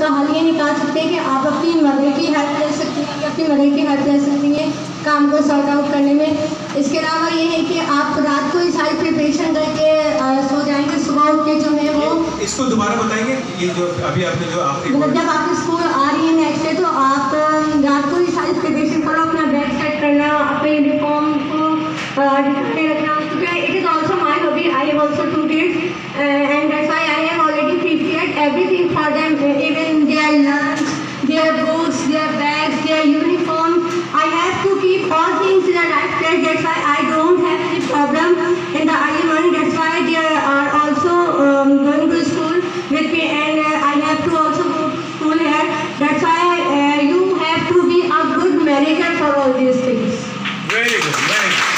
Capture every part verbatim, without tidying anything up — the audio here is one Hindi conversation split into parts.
हल ये निकाल सकते हैं कि आप अपनी मदर की हेल्प ले सकती हैं, अपनी मदर की हेल्प ले सकती हैं काम को सॉर्ट आउट करने में। इसके अलावा ये है कि आप रात को ही सारी प्रिपरेशन करके सो जाएंगे, सुबह उठ के जो है वो इसको दोबारा बताएंगे। ये जो अभी आपने जो आप मतलब जब आप स्कूल आ रही हैं नेक्स्ट डे, तो आप रात को ही सारी प्रिपरेशन करो, अपना बैग सेट करना, अपने यूनिफॉर्म को ढके रखना, क्योंकि it is also my hobby. I have also two kids and that's why I have already prepared everything for them, even their lunch, their books, their bags, their uniform. I have to keep all things in the right place. That's why I don't have any problem in the early morning. That's why they are also um, going to school with me, and uh, I have to also go to school here. That's why uh, you have to be a good manager for all these things. Very good, very good.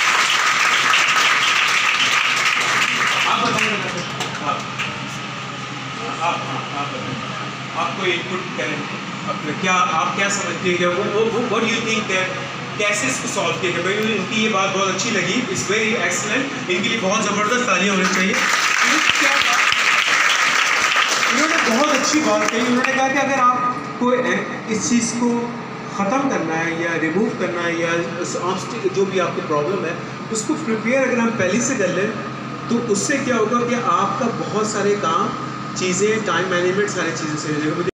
आप बताइए, आप आप आप आपको इनपुट करें, अपने क्या आप क्या समझते हैं, वो वो what do you think that कैसे इसको सॉल्व किया जाए? भाई इनकी ये बात बहुत अच्छी लगी, इट्स वेरी एक्सीलेंट, इनके लिए बहुत ज़बरदस्त तालियां होनी चाहिए। क्या इन्होंने बहुत अच्छी बात कही। उन्होंने कहा कि अगर आपको इस चीज़ को ख़त्म करना है या रिमूव करना है या जो भी आपकी प्रॉब्लम है उसको प्रिपेयर अगर हम पहले से कर लें तो उससे क्या होगा कि आपका बहुत सारे काम चीज़ें टाइम मैनेजमेंट सारी चीज़ें से हो जाएगा।